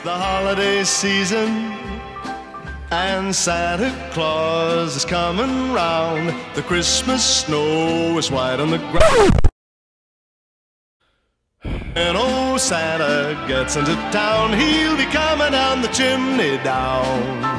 the holiday season, and Santa Claus is coming round. The Christmas snow is white on the ground. When old Santa gets into town, he'll be coming down the chimney down.